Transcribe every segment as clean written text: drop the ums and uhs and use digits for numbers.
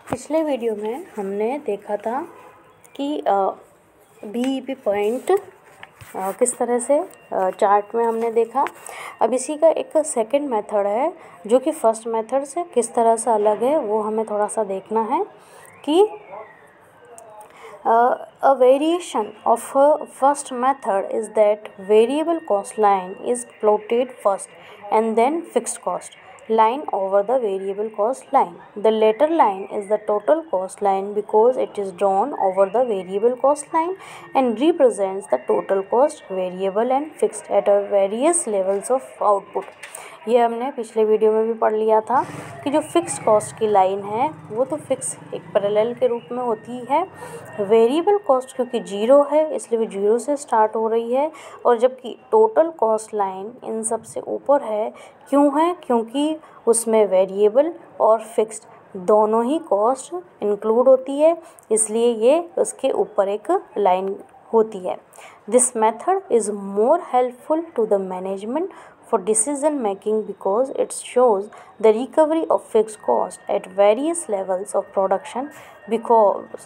पिछले वीडियो में हमने देखा था कि BEP पॉइंट किस तरह से चार्ट में हमने देखा। अब इसी का एक सेकंड मेथड है जो कि फर्स्ट मेथड से किस तरह से अलग है, वो हमें थोड़ा सा देखना है कि a variation of first method is that variable cost line is plotted first and then fixed cost line over the variable cost line. The latter line is the total cost line because it is drawn over the variable cost line and represents the total cost variable and fixed at various levels of output. ये हमने पिछले video में भी पढ़ लिया था कि जो फिक्स्ड कॉस्ट की लाइन है वो तो फिक्स एक पैरेलल के रूप में होती है। वेरिएबल कॉस्ट क्योंकि जीरो है इसलिए वो जीरो से स्टार्ट हो रही है, और जबकि टोटल कॉस्ट लाइन इन सब से ऊपर है। क्यों है? क्योंकि उसमें वेरिएबल और फिक्स्ड दोनों ही कॉस्ट इंक्लूड होती है, इसलिए ये उसके ऊपर एक लाइन होती है। This method is more helpful to the management for decision making because it shows the recovery of fixed cost at various levels of production because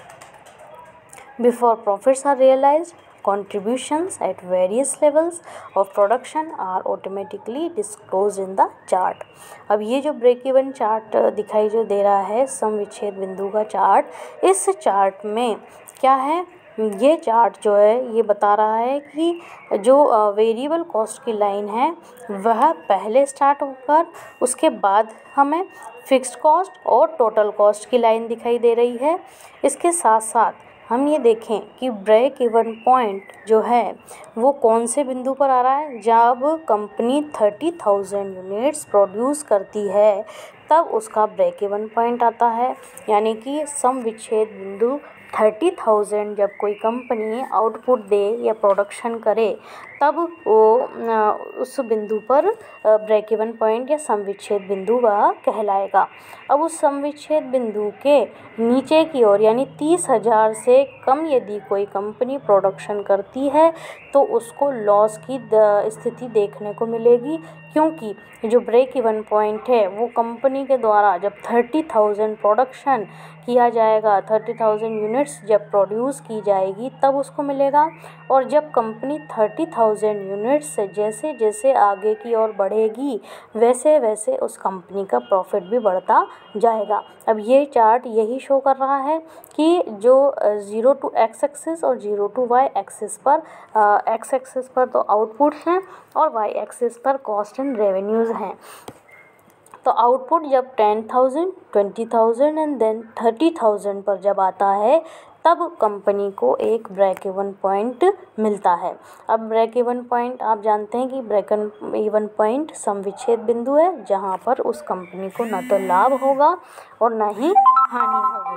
before profits are realized, contributions at various levels of production are automatically disclosed in the chart. अब ये जो break even chart दिखाई जो दे रहा है, सम विच्छेद बिंदु का चार्ट, इस चार्ट में क्या है, ये चार्ट जो है ये बता रहा है कि जो वेरिएबल कॉस्ट की लाइन है वह पहले स्टार्ट होकर उसके बाद हमें फिक्स्ड कॉस्ट और टोटल कॉस्ट की लाइन दिखाई दे रही है। इसके साथ साथ हम ये देखें कि ब्रेक इवन पॉइंट जो है वो कौन से बिंदु पर आ रहा है। जब कंपनी 30,000 यूनिट्स प्रोड्यूस करती है तब उसका ब्रेक इवन पॉइंट आता है, यानी कि सम विच्छेद बिंदु 30,000 जब कोई कंपनी आउटपुट दे या प्रोडक्शन करे तब वो उस बिंदु पर ब्रेक इवन पॉइंट या सम विच्छेद बिंदु वह कहलाएगा। अब उस सम विच्छेद बिंदु के नीचे की ओर यानी 30,000 से कम यदि कोई कंपनी प्रोडक्शन करती है तो उसको लॉस की स्थिति देखने को मिलेगी, क्योंकि जो ब्रेक इवन पॉइंट है वो कंपनी के द्वारा जब 30,000 प्रोडक्शन किया जाएगा, 30,000 यूनिट्स जब प्रोड्यूस की जाएगी तब उसको मिलेगा। और जब कंपनी 30,000 यूनिट्स से जैसे जैसे आगे की ओर बढ़ेगी वैसे वैसे उस कंपनी का प्रॉफिट भी बढ़ता जाएगा। अब ये चार्ट यही शो कर रहा है कि जो 0 to x एक्सिस और 0 to y एक्सिस पर x एक्सिस पर तो आउटपुट्स हैं और y एक्सिस पर कॉस्ट एंड रेवेन्यूज़ हैं। तो आउटपुट जब 10,000, 20,000 एंड देन 30,000 पर जब आता है तब कंपनी को एक ब्रेक इवन पॉइंट मिलता है। अब ब्रेक इवन पॉइंट आप जानते हैं कि ब्रेक इवन पॉइंट सम विच्छेद बिंदु है जहां पर उस कंपनी को न तो लाभ होगा और न ही हानि होगी।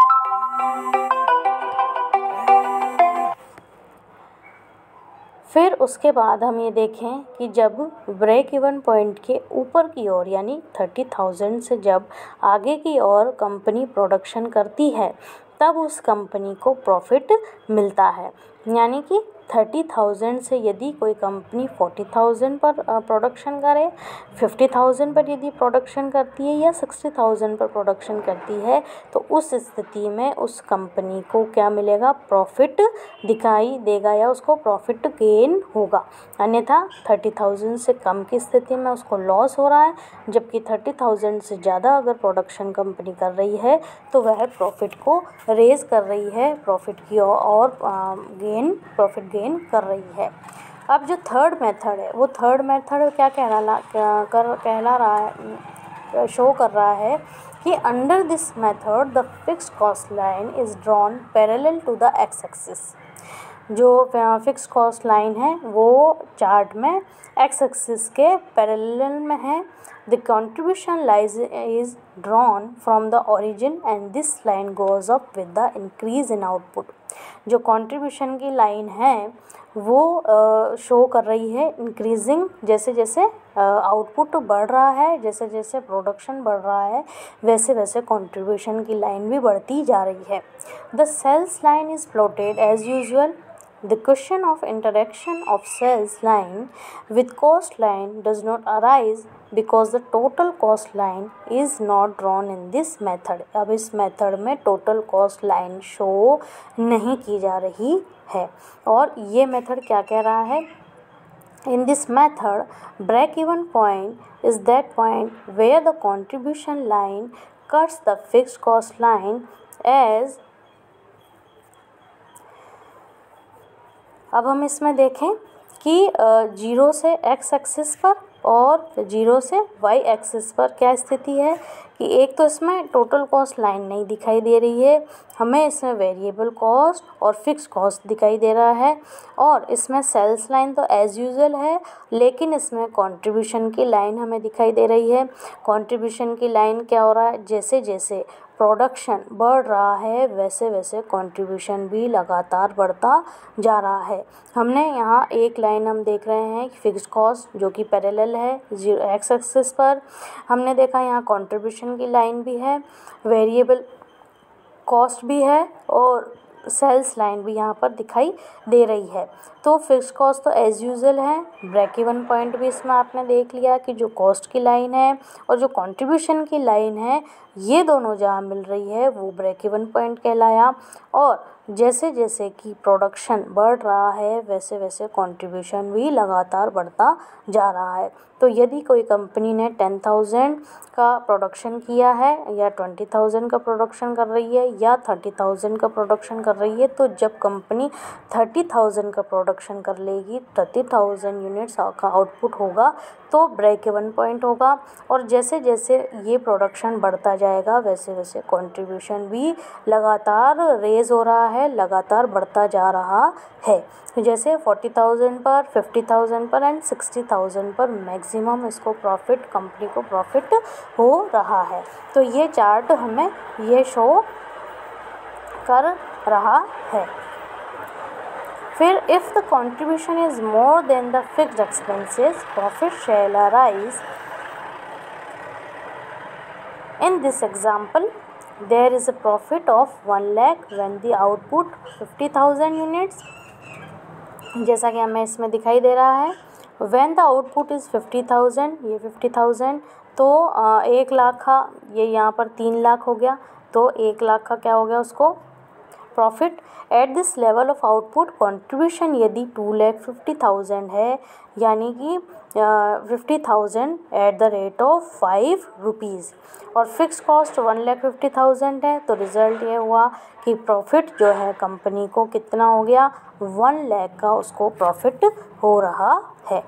फिर उसके बाद हम ये देखें कि जब ब्रेक इवन पॉइंट के ऊपर की ओर यानी 30,000 से जब आगे की ओर कंपनी प्रोडक्शन करती है तब उस कंपनी को प्रॉफिट मिलता है। यानी कि 30,000 से यदि कोई कंपनी 40,000 पर प्रोडक्शन करे, 50,000 पर यदि प्रोडक्शन करती है या 60,000 पर प्रोडक्शन करती है तो उस स्थिति में उस कंपनी को क्या मिलेगा, प्रॉफिट दिखाई देगा या उसको प्रॉफिट गेन होगा। अन्यथा 30,000 से कम की स्थिति में उसको लॉस हो रहा है, जबकि 30,000 से ज़्यादा अगर प्रोडक्शन कंपनी कर रही है तो वह प्रॉफिट को रेज कर रही है, प्रॉफिट की और प्रॉफिट गेन कर रही है। अब जो थर्ड मेथड है वो थर्ड मेथड क्या कहला रहा है, शो कर रहा है कि under this method the fixed cost line is drawn parallel to the X axis. जो फिक्स्ड कॉस्ट लाइन है वो चार्ट में एक्स एक्सिस के पैरेलल में है। The contribution line is drawn from the origin and this line goes up with the increase in output. जो contribution की line है वो शो कर रही है इंक्रीजिंग, जैसे जैसे आउटपुट बढ़ रहा है, जैसे जैसे प्रोडक्शन बढ़ रहा है वैसे वैसे कंट्रीब्यूशन की लाइन भी बढ़ती जा रही है। The sales line is plotted as usual The question of interaction of sales line with cost line does not arise because the total cost line is not drawn in this method. अब इस method में total cost line show नहीं की जा रही है। और ये मेथड क्या कह रहा है? In this method, break-even point is that point where the contribution line cuts the fixed cost line as। अब हम इसमें देखें कि 0 से x एक्सिस पर और 0 से y एक्सिस पर क्या स्थिति है कि एक तो इसमें टोटल कॉस्ट लाइन नहीं दिखाई दे रही है, हमें इसमें वेरिएबल कॉस्ट और फिक्स कॉस्ट दिखाई दे रहा है। और इसमें सेल्स लाइन तो एज़ यूजुअल है, लेकिन इसमें कंट्रीब्यूशन की लाइन हमें दिखाई दे रही है। कंट्रीब्यूशन की लाइन क्या हो रहा है? जैसे जैसे प्रोडक्शन बढ़ रहा है वैसे वैसे कंट्रीब्यूशन भी लगातार बढ़ता जा रहा है। हमने यहाँ एक लाइन हम देख रहे हैं फिक्स कॉस्ट जो कि पैरेलल है 0 एक्स एक्सिस पर। हमने देखा यहाँ कंट्रीब्यूशन की लाइन भी है, वेरिएबल कॉस्ट भी है और सेल्स लाइन भी यहाँ पर दिखाई दे रही है। तो फिक्स कॉस्ट तो एज़ यूजुअल है। ब्रेक इवन पॉइंट भी इसमें आपने देख लिया कि जो कॉस्ट की लाइन है और जो कंट्रीब्यूशन की लाइन है ये दोनों जहाँ मिल रही है वो ब्रेक इवन पॉइंट कहलाया। और जैसे जैसे कि प्रोडक्शन बढ़ रहा है वैसे वैसे कंट्रीब्यूशन भी लगातार बढ़ता जा रहा है। तो यदि कोई कंपनी ने 10,000 का प्रोडक्शन किया है या 20,000 का प्रोडक्शन कर रही है या 30,000 का प्रोडक्शन कर रही है, तो जब कंपनी 30,000 का प्रोडक्शन कर लेगी 30,000 यूनिट्स का आउटपुट होगा तो ब्रेक इवन पॉइंट होगा। और जैसे जैसे ये प्रोडक्शन बढ़ता जाएगा वैसे वैसे कंट्रीब्यूशन भी लगातार रेज हो रहा है, लगातार बढ़ता जा रहा है। जैसे 40,000 पर, 50,000 पर एंड 60,000 पर मैक्सिमम इसको प्रॉफिट, कंपनी को प्रॉफिट हो रहा है। तो ये चार्ट हमें ये शो कर रहा है। फिर if the contribution is more than the fixed expenses profit shall arise. In this example, there is a profit of 1 lakh when the output 50,000 units। जैसा कि हमें इसमें दिखाई दे रहा है when the output is 50,000, ये 50,000 तो 1 लाख का, ये यहाँ पर 3 लाख हो गया तो 1 लाख का क्या हो गया उसको profit. At this level of output contribution यदि 2,50,000 है यानी कि 50,000 at the rate of 5 rupees और फिक्स कॉस्ट 1,50,000 है, तो रिज़ल्ट ये हुआ कि प्रॉफिट जो है कंपनी को कितना हो गया 1 लाख का उसको प्रॉफिट हो रहा है।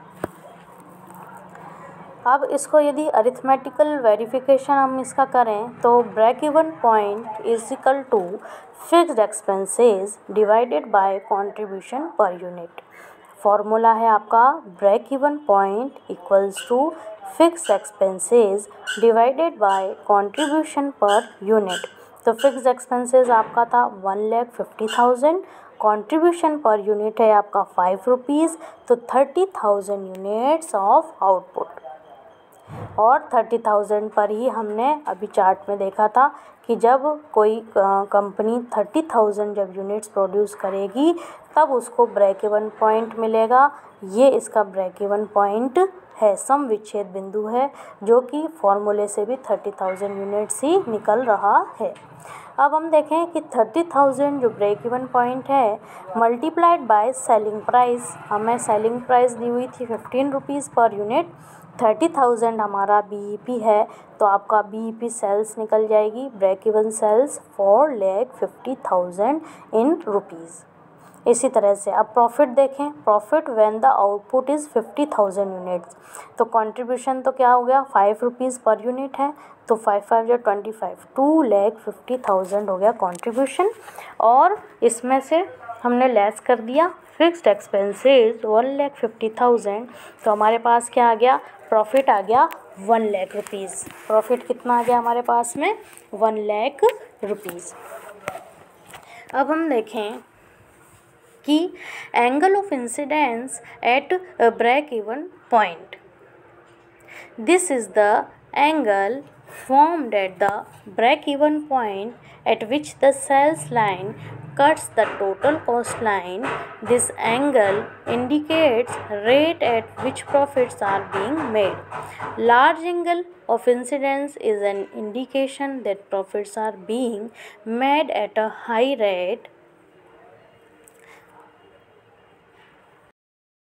अब इसको यदि अरिथमेटिकल वेरिफिकेशन हम इसका करें तो break even point is equal to fixed expenses divided by contribution per unit. Formula है आपका break even point equals to fixed expenses divided by contribution per unit. तो फिक्स्ड एक्सपेंसेस आपका था 1,50,000, कंट्रीब्यूशन पर यूनिट है आपका 5 rupees, तो 30,000 units of output. और 30,000 पर ही हमने अभी चार्ट में देखा था कि जब कोई कंपनी 30,000 जब यूनिट्स प्रोड्यूस करेगी तब उसको ब्रेक इवन पॉइंट मिलेगा। ये इसका ब्रेक इवन पॉइंट है, सम विच्छेद बिंदु है, जो कि फॉर्मूले से भी 30,000 यूनिट्स ही निकल रहा है। अब हम देखें कि 30,000 जो ब्रेक इवन पॉइंट है मल्टीप्लाइड बाय सेलिंग प्राइस, हमें सेलिंग प्राइस दी हुई थी 15 रुपीज़ पर यूनिट। 30,000 हमारा BEP है तो आपका BEP सेल्स निकल जाएगी, break even sales 4,50,000 in rupees. इसी तरह से अब प्रॉफिट देखें, profit when the output is 50,000 units, तो कंट्रीब्यूशन तो क्या हो गया 5 रुपीज़ पर यूनिट है, तो 5 या 25 2,50,000 हो गया कंट्रीब्यूशन। और इसमें से हमने लेस कर दिया फिक्स्ड एक्सपेंसेस 1,50,000, तो हमारे पास क्या आ गया प्रॉफिट आ गया 1 लाख रुपीज़। प्रॉफिट कितना आ गया हमारे पास में 1 लाख रुपीज़। अब हम देखें कि angle of incidence at break even point. This is the angle formed at the break-even point at which the sales line cuts the total cost line. This angle indicates rate at which profits are being made. Large angle of incidence is an indication that profits are being made at a high rate.